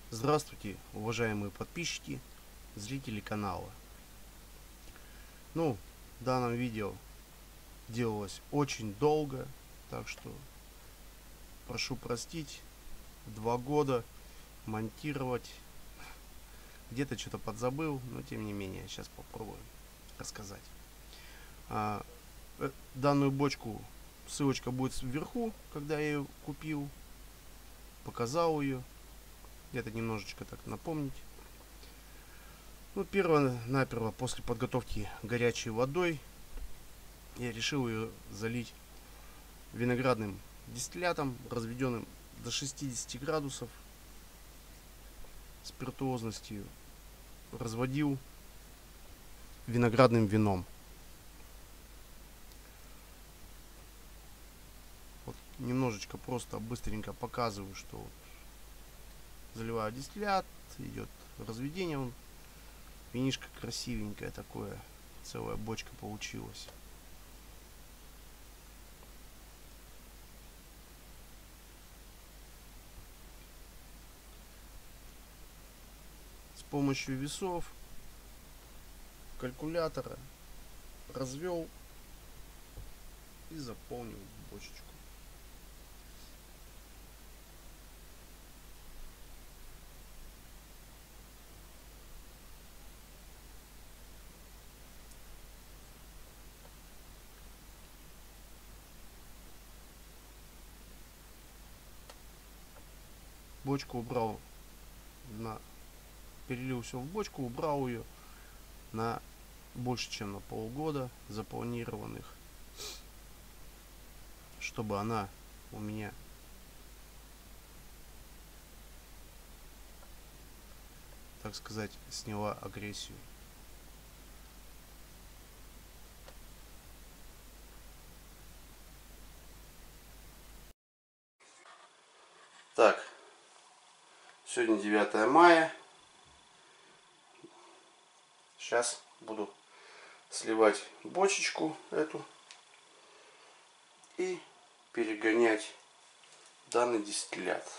Здравствуйте, уважаемые подписчики, зрители канала. В данном видео делалось очень долго, так что прошу простить. 2 года монтировать, где-то что-то подзабыл, но тем не менее, сейчас попробую рассказать. Данную бочку, ссылочка будет вверху, когда я ее купил, показал ее, где-то немножечко так напомнить. Перво-наперво, после подготовки горячей водой, я решил ее залить виноградным дистиллятом, разведенным до 60 градусов спиртуозностью. Разводил виноградным вином. Вот немножечко просто быстренько показываю, что вот заливаю дистиллят, идет разведение, винишко красивенькое такое, целая бочка получилась. С помощью весов, калькулятора развел и заполнил бочечку. Бочку убрал перелил все в бочку, убрал ее на больше чем на полгода запланированных, чтобы она у меня так сказать сняла агрессию. Так, сегодня 9 мая. Сейчас буду сливать бочечку эту и перегонять данный дистиллят.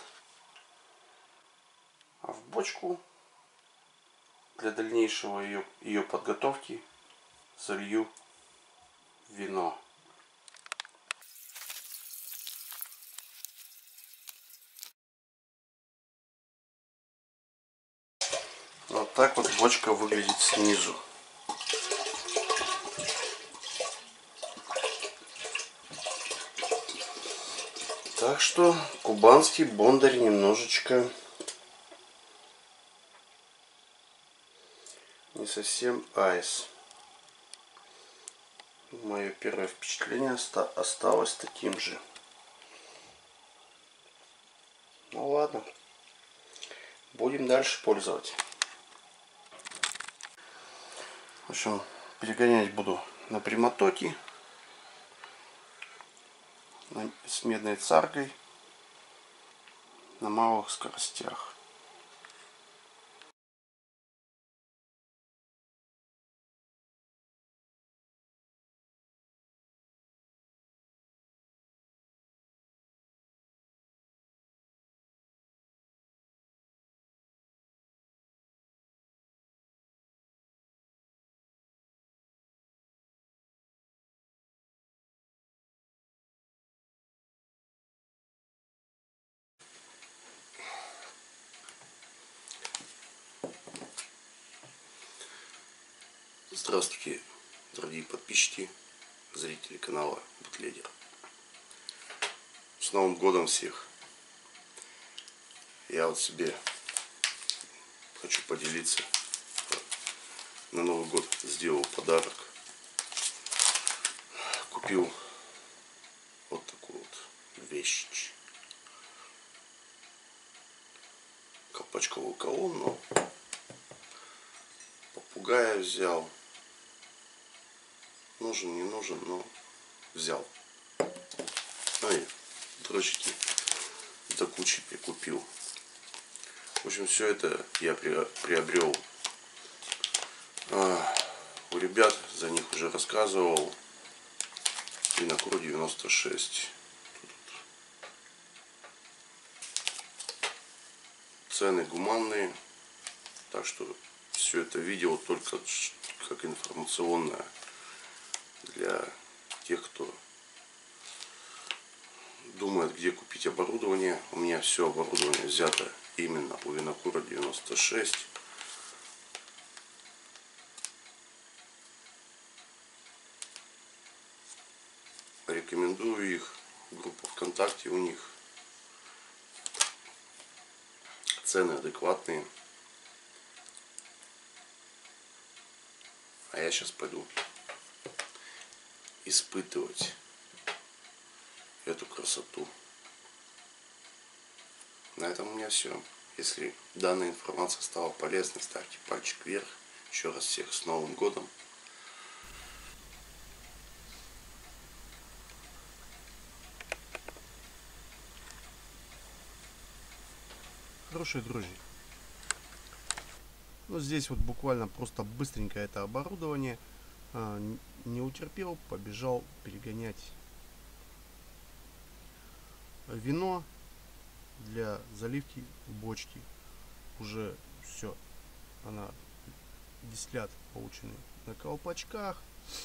А в бочку для дальнейшего ее подготовки залью вино. Вот так вот бочка выглядит снизу. Так что кубанский бондарь немножечко не совсем айс. Мое первое впечатление осталось таким же. Ну ладно, будем дальше пользовать. В общем, перегонять буду на прямотоке, с медной царкой, на малых скоростях. Здравствуйте, дорогие подписчики, зрители канала Бутлегер. С Новым годом всех! Я вот себе хочу поделиться. На Новый год сделал подарок. Купил вот такую вот вещь. Колпачковую колонну. Попугая взял. Нужен, не нужен, но взял. Ну и дрочки до кучи прикупил. В общем, все это я приобрел у ребят, за них уже рассказывал. Винокур 96. цены гуманные. Так что все это видео только как информационное для тех, кто думает, где купить оборудование. У меня все оборудование взято именно у Винокура 96. Рекомендую их. Группа ВКонтакте у них. Цены адекватные. А я сейчас пойду испытывать эту красоту. На этом у меня все. Если данная информация стала полезной, ставьте пальчик вверх. Еще раз всех с Новым годом. Хорошие друзья. Ну, здесь вот буквально просто быстренько это оборудование. Не утерпел, побежал перегонять вино для заливки бочки. Уже все. Она дистиллят полученный на колпачках.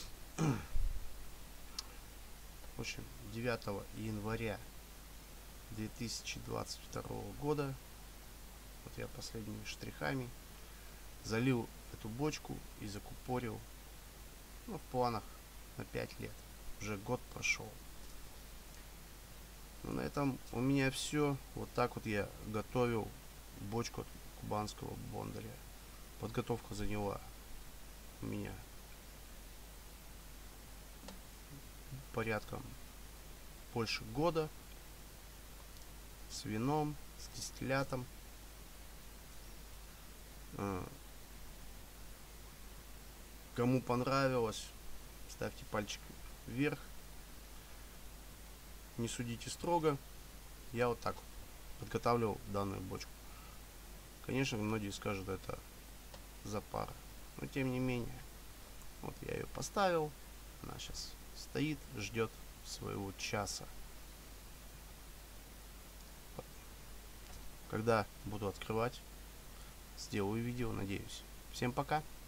В общем, 9 января 2022 года, вот я последними штрихами залил эту бочку и закупорил, ну, в планах на 5 лет. Уже год прошел. Ну, на этом у меня все. Вот так вот я готовил бочку от кубанского бондаря. Подготовка заняла у меня порядком больше года. С вином, с дистиллятом. Кому понравилось, ставьте пальчик вверх. Не судите строго. Я вот так подготавливал данную бочку. Конечно, многие скажут, это запара. Но тем не менее, вот я ее поставил. Она сейчас стоит, ждет своего часа. Когда буду открывать, сделаю видео, надеюсь. Всем пока!